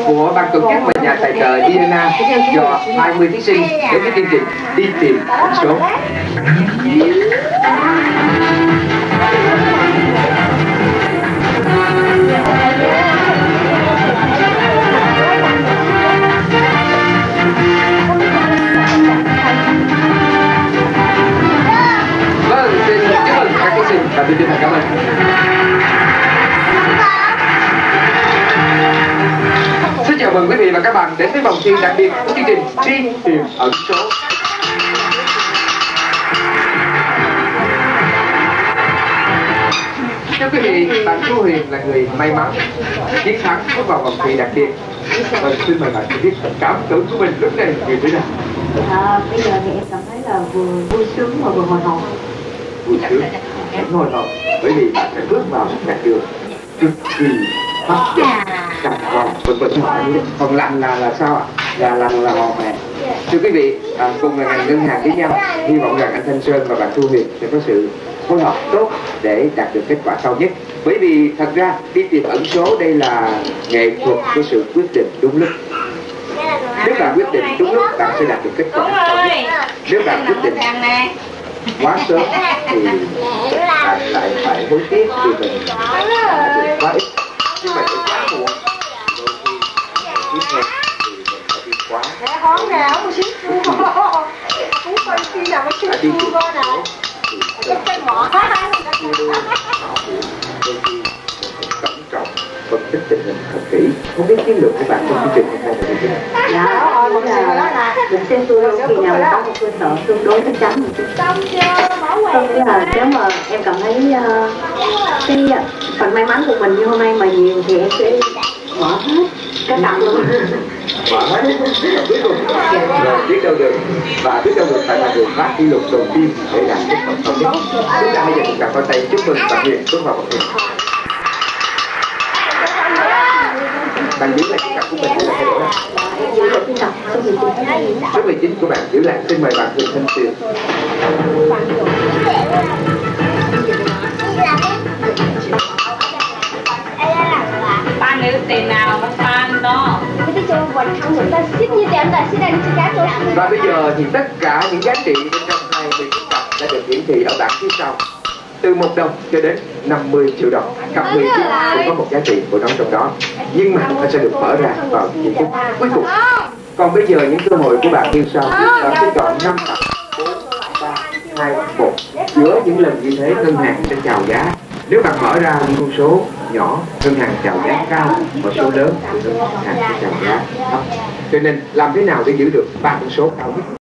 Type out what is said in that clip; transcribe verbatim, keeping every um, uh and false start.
của ban tổ chức và nhà tài trợ Diana cho hai mươi thí sinh đến với chương trình đi tìm ẩn số. Vâng, xin chúc mừng các thí sinh và tôi chân thành cảm ơn. Xin chào mừng quý vị và các bạn đến với vòng thi đặc biệt của chương trình đi tìm ẩn số. Thưa quý vị, bạn Thu Huyền là người may mắn chiến thắng bước vào vòng thi đặc biệt. Và xin mời bạn cho biết cảm tưởng của mình lúc này như thế nào? À, bây giờ thì em cảm thấy là vừa vui sướng mà vừa hồi hộp. Vui sướng, vẫn hồi hộp, bởi vì bạn sẽ bước vào một đoạn đường cực kỳ hấp dẫn, căng vòng, vân vân. Còn lành là là sao ạ? Là lành là hò mè. Thưa quý vị, à, cùng là ngành ngân hàng với nhau, hy vọng rằng anh Thanh Sơn và bạn Thu Huyền sẽ có sự phối hợp tốt để đạt được kết quả cao nhất. Bởi vì thật ra đi tìm ẩn số đây là nghệ thuật của sự quyết định đúng lúc. Nếu bạn quyết định đúng lúc, bạn sẽ đạt được kết quả cao nhất. Nếu bạn quyết định quá sớm thì bạn lại phải hối tiếc vì mình đã được quá ít. Nhưng mà được quá muộn, đôi khi tiếp theo thì mình phải đi quá. Hón nào một xíu cũng coi khi nào mới xíu chua vô nào. Cái cái mỏ đôi khi mình phải cẩn trọng phân tích tình hình thật kỹ. Không biết chiến lược của bạn trong chương trình hôm nay là như thế nào? Dạ, mình là mình xem tôi khi nào có một cơ sở tương đối chắc chắn một chút. Tôi nghĩ là nếu mà em cảm thấy uh, cái phần may mắn của mình như hôm nay mà nhiều thì em sẽ mở hết các cặp luôn. Mở hết cuối cùng rồi biết đâu được, và biết đâu được phải là người phát kỷ lục đầu tiên để đạt kết quả cao nhất. Chúng ta bây giờ cùng đặt vào tay chúc mừng bạn Huyền bước vào vòng thi. Bạn giữ lại cái cặp của mình hay là thay đổi? Số mười chín của bạn giữ lại. Xin mời bạn Huyền Thanh Tuyền. Ba nữ tiền nào mà fan đó. Và bây giờ thì tất cả những giá trị bên trong hai mươi chiếc cặp đã được hiển thị ở bảng phía sau. Từ một đồng cho đến năm mươi triệu đồng. Cặp mười chín cũng có một giá trị của nó trong đó. Nhưng mà nó sẽ được mở ra vào những phút cuối cùng. Còn bây giờ những cơ hội của bạn như sau. Bạn sẽ chọn năm cặp bốn, ba, hai, một. Giữa những lần như thế ngân hàng sẽ chào giá. Nếu bạn mở ra những con số nhỏ, ngân hàng chào giá cao, và số lớn thì ngân hàng sẽ chào giá thấp. Cho nên làm thế nào để giữ được ba con số cao nhất?